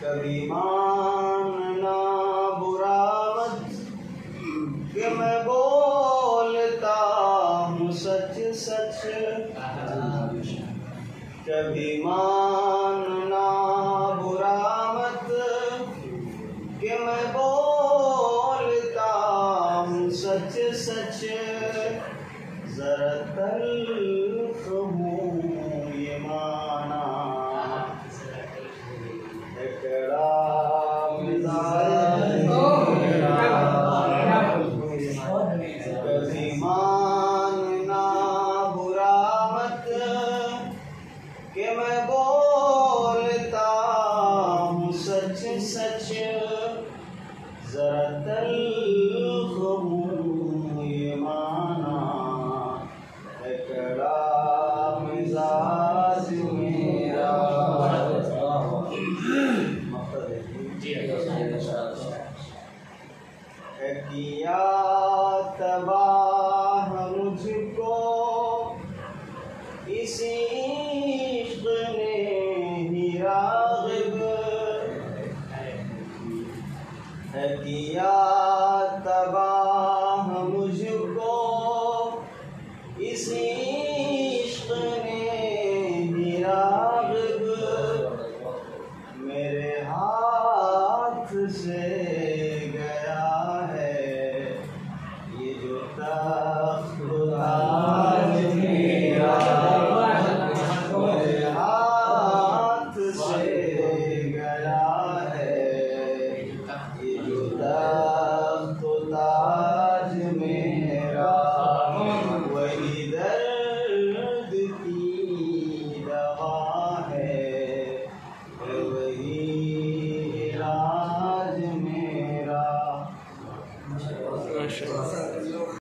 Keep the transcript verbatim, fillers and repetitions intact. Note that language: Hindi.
कभी मानना बुरा मत कि मैं बोलता हूँ सच सच। कभी मानना बुरा मत कि मैं बोलता हूँ सच सच। जरा तल्ख हूँ ये माना है कड़ा मिजाज मेरा। कभी मानना बुरा मत कि मैं बोलता हूँ सच सच। जरा तल्ख हूँ ये माना है कड़ा मिजाज मेरा। है किया तबाह मुझको इसी इश्क़ ने ही राग़िब। है किया तबाह मुझको इसी इश्क़ ने ही राग़िब। मेरे हाथ से गया है ये जो तख्त ताज मेरा। मेरे हाथ से गया है ये जो तख्त ताज मेरा। वही दर्द की दवा है वही इलाज मेरा।